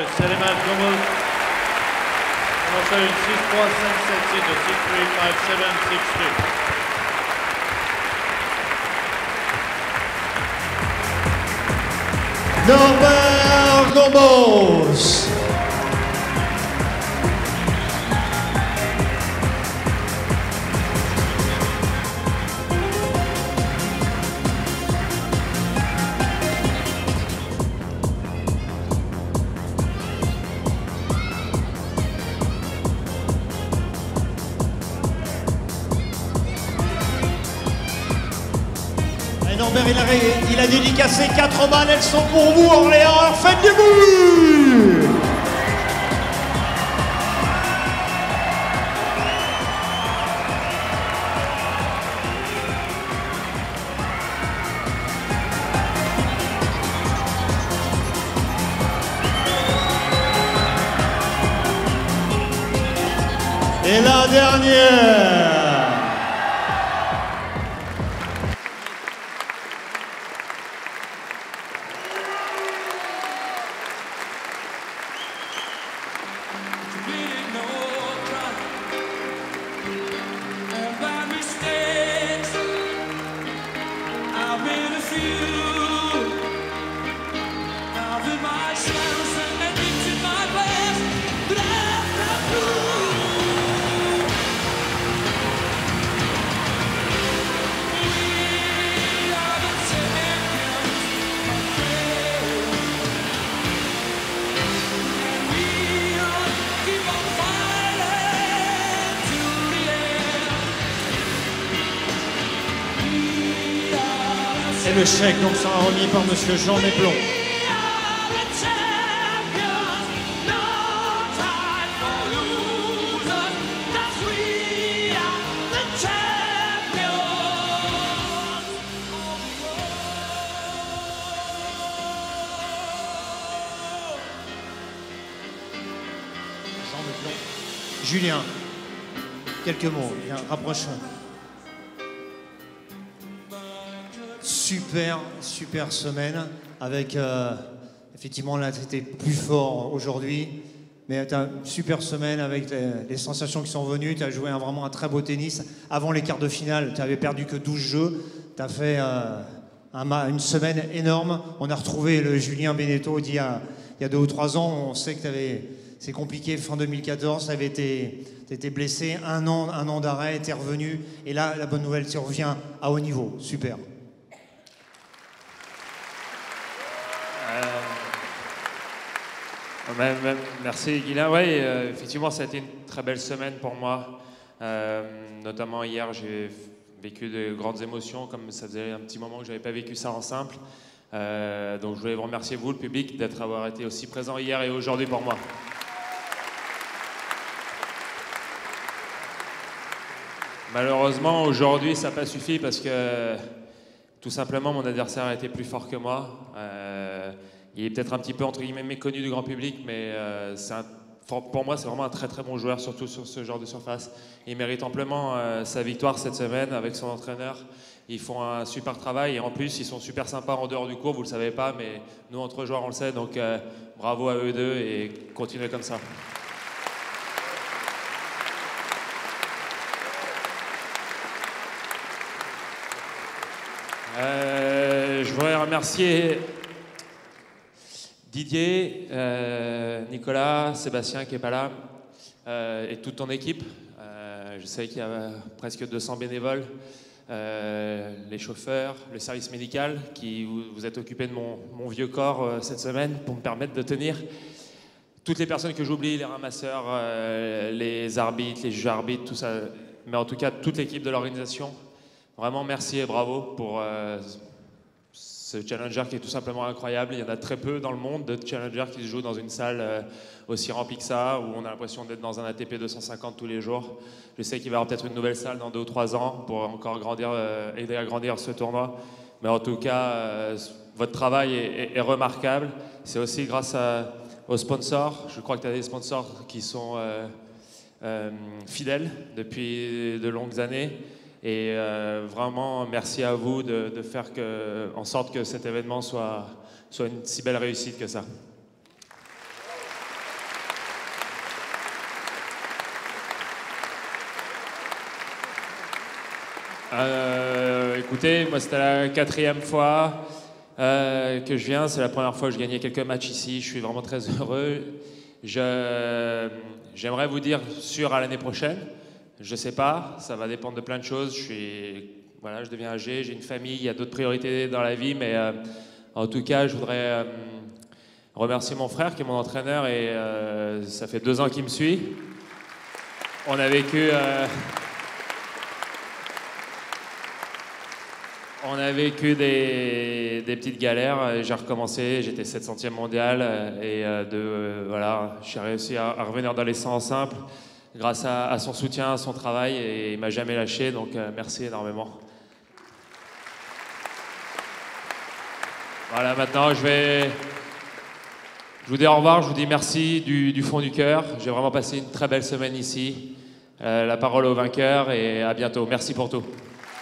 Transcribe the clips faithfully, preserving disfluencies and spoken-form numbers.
Seliman Gomul. On va faire une six trois cinq sept six de six three five seven six two. Norbert Gombos. Norbert, il a, il a dédicacé quatre balles, elles sont pour vous, Orléans, faites du bruit! Et la dernière! Et le chèque donc sera remis par Monsieur Jean Méplon. Jean Méplon. Julien, quelques mots, viens, rapprochons. Super, super semaine avec, euh, effectivement, là, c'était plus fort aujourd'hui, mais tu as une super semaine avec les, les sensations qui sont venues, tu as joué un, vraiment un très beau tennis. Avant les quarts de finale, tu n'avais perdu que douze jeux, tu as fait euh, un, une semaine énorme. On a retrouvé le Julien Beneteau d'il y a, il y a deux ou trois ans, on sait que tu avais, c'est compliqué, fin deux mille quatorze, tu avais été, été blessé, un an, un an d'arrêt, tu es revenu, et là, la bonne nouvelle, tu reviens à haut niveau, super. Merci Guilain. Oui, euh, effectivement, ça a été une très belle semaine pour moi. Euh, notamment hier, j'ai vécu de grandes émotions, comme ça faisait un petit moment que je n'avais pas vécu ça en simple. Euh, donc je voulais vous remercier, vous, le public, d'être avoir été aussi présent hier et aujourd'hui pour moi. Malheureusement, aujourd'hui, ça n'a pas suffi parce que tout simplement, mon adversaire a été plus fort que moi. Euh, Il est peut-être un petit peu, entre guillemets, méconnu du grand public, mais euh, un, pour moi, c'est vraiment un très très bon joueur, surtout sur ce genre de surface. Il mérite amplement euh, sa victoire cette semaine avec son entraîneur. Ils font un super travail et en plus, ils sont super sympas en dehors du court, vous ne le savez pas, mais nous, entre joueurs, on le sait, donc euh, bravo à eux deux et continuez comme ça. Euh, je voudrais remercier Didier, euh, Nicolas, Sébastien qui n'est pas là, euh, et toute ton équipe. Euh, je sais qu'il y a presque deux cents bénévoles, euh, les chauffeurs, le service médical, qui vous, vous êtes occupés de mon, mon vieux corps euh, cette semaine pour me permettre de tenir. Toutes les personnes que j'oublie, les ramasseurs, euh, les arbitres, les juges arbitres, tout ça, mais en tout cas toute l'équipe de l'organisation. Vraiment merci et bravo pour euh, ce challenger qui est tout simplement incroyable. Il y en a très peu dans le monde de challengers qui se jouent dans une salle euh, aussi remplie que ça, où on a l'impression d'être dans un A T P deux cent cinquante tous les jours. Je sais qu'il va y avoir peut-être une nouvelle salle dans deux ou trois ans pour encore grandir, euh, aider à grandir ce tournoi. Mais en tout cas, euh, votre travail est, est, est remarquable. C'est aussi grâce à, aux sponsors. Je crois que tu as des sponsors qui sont euh, euh, fidèles depuis de longues années. Et euh, vraiment, merci à vous de, de faire que, en sorte que cet événement soit, soit une si belle réussite que ça. Euh, écoutez, moi c'était la quatrième fois euh, que je viens. C'est la première fois que je gagnais quelques matchs ici. Je suis vraiment très heureux. Je, j'aimerais vous dire sûr à l'année prochaine. Je sais pas, ça va dépendre de plein de choses. Je suis, voilà, je deviens âgé, j'ai une famille, il y a d'autres priorités dans la vie, mais euh, en tout cas, je voudrais euh, remercier mon frère qui est mon entraîneur et euh, ça fait deux ans qu'il me suit. On a vécu. Euh, On a vécu des, des petites galères, j'ai recommencé, j'étais sept centième mondial et euh, de, euh, voilà, j'ai réussi à, à revenir dans les cent en simple grâce à, à son soutien, à son travail et il m'a jamais lâché, donc euh, merci énormément. Voilà, maintenant je vais, je vous dis au revoir, je vous dis merci du, du fond du cœur, j'ai vraiment passé une très belle semaine ici, euh, la parole au vainqueur et à bientôt, merci pour tout.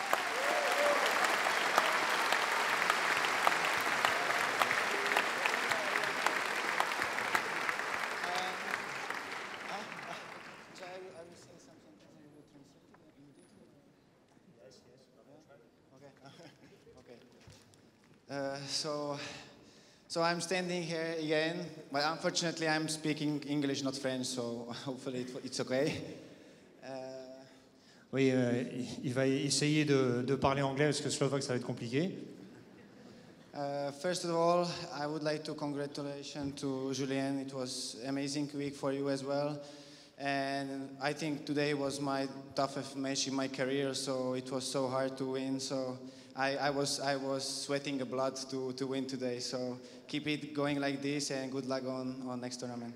Uh, so, so I'm standing here again, but unfortunately I'm speaking English, not French, so hopefully it, it's okay. Uh, Oui, euh, il va essayer de, de parler anglais parce que slovaque ça va être compliqué. uh, first of all, I would like to congratulate to Julien. It was an amazing week for you as well. And I think today was my toughest match in my career, so it was so hard to win. So I, I was I was sweating the blood to, to win today. So keep it going like this, and good luck on, on next tournament.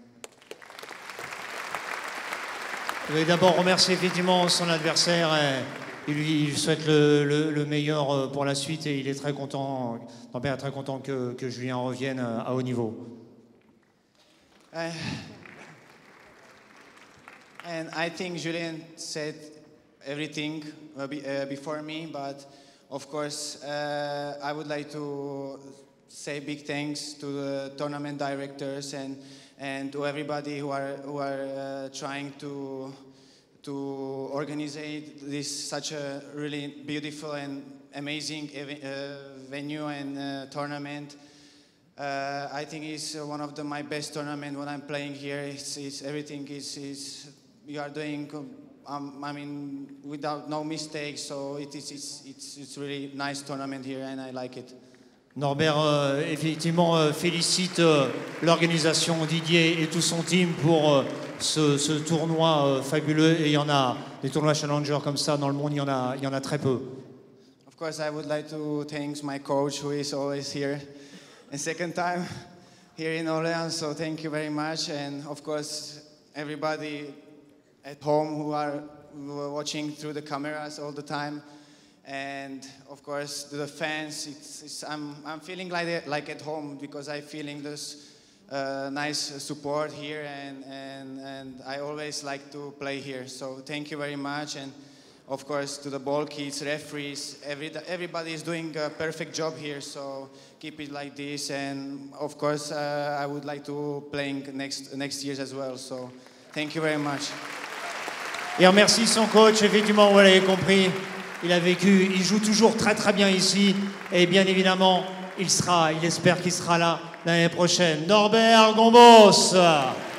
Je vais d'abord remercier effectivement son adversaire. Et il lui souhaite le, le, le meilleur pour la suite et il est très content, Norbert est très content que, que Julien revienne à haut niveau. Uh, and I think Julien said everything uh, be, uh, before me, but of course uh, I would like to say big thanks to the tournament directors and and to everybody who are who are uh, trying to to organize this such a really beautiful and amazing uh, venue and uh, tournament. Uh, I think it's one of the, my best tournament when I'm playing here. It's, it's everything is is you are doing. Um, I mean, without no mistakes. So it is it's it's it's really nice tournament here, and I like it. Norbert, euh, effectivement, euh, félicite euh, l'organisation, Didier et tout son team pour euh, ce, ce tournoi euh, fabuleux. Et il y en a des tournois Challenger comme ça dans le monde, il y en a, il y en a très peu. Of course, I would like to thank my coach, who is always here. And second time here in Orléans, so thank you very much. And of course, everybody at home who are, who are watching through the cameras all the time. And of course, to the fans, it's, it's, I'm, I'm feeling like, like at home because I'm feeling this uh, nice support here, and, and, and I always like to play here. So thank you very much. And of course, to the ball kids, referees, every, everybody is doing a perfect job here. So keep it like this. And of course, uh, I would like to playing next, next year as well. So thank you very much. Et remercie son coach, effectivement, vous l'avez compris. Il a vécu, il joue toujours très très bien ici et bien évidemment, il sera, il espère qu'il sera là l'année prochaine. Norbert Gombos.